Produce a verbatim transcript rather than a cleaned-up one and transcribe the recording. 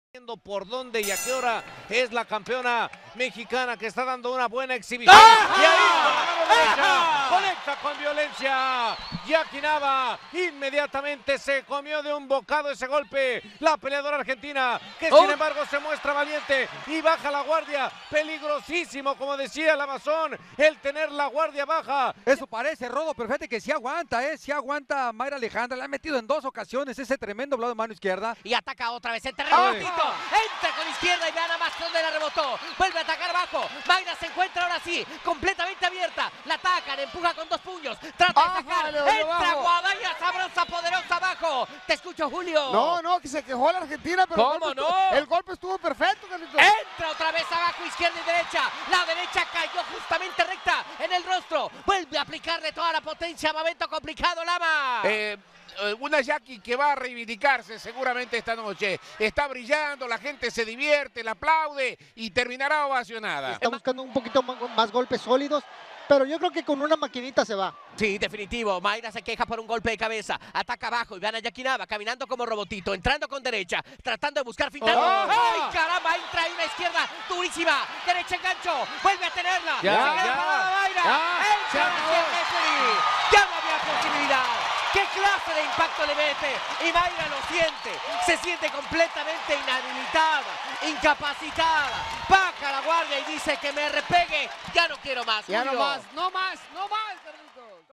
Por dónde y a qué hora es la campeona mexicana que está dando una buena exhibición. ¡Ah! Y ahí derecha, conecta con violencia. Jackie Nava inmediatamente se comió de un bocado ese golpe. La peleadora argentina que ¡Oh! sin embargo se muestra valiente y baja la guardia. Peligrosísimo, como decía el Amazon, el tener la guardia baja. Eso parece, Rodo, pero fíjate que sí aguanta, ¿eh? Sí aguanta Mayra Alejandra. Le ha metido en dos ocasiones ese tremendo bloqueo de mano izquierda. Y ataca otra vez, entra rebotito, entra con izquierda y vean nada más dónde la rebotó, vuelve a atacar abajo, Mayra se encuentra ahora sí, completamente abierta, la atacan, empuja con dos puños, trata de sacar, entra guadaña sabrosa, poderosa abajo, te escucho Julio. No, no, que se quejó la Argentina, pero ¿Cómo el golpe no? Estuvo, el golpe estuvo perfecto, Carlitos. Entra otra vez abajo, izquierda y derecha, la derecha cayó justamente recta en el rostro, vuelve a aplicarle toda la potencia, momento complicado, Lama. Eh, una Jackie que va a reivindicarse seguramente esta noche. Está brillando, la gente se divierte, la aplaude y terminará ovacionada. Está buscando un poquito más golpes sólidos, pero yo creo que con una maquinita se va. Sí, definitivo. Mayra se queja por un golpe de cabeza. Ataca abajo y vean a Jackie Nava caminando como robotito, entrando con derecha, tratando de buscar fintar. ¡Oh! ¡Ay, caramba! Entra ahí una izquierda durísima. Derecha engancho. Vuelve a tenerla. Ya, Se queda ya, parada Mayra. ya, se Entra acabó. el referee. Ya no había posibilidad. ¿Qué clase de impacto le mete? Y Mayra lo siente. Se siente completamente inhabilitada, incapacitada. Baja la guardia y dice que me repegue. Ya no quiero más. Ya no Julio. más, no más, no más.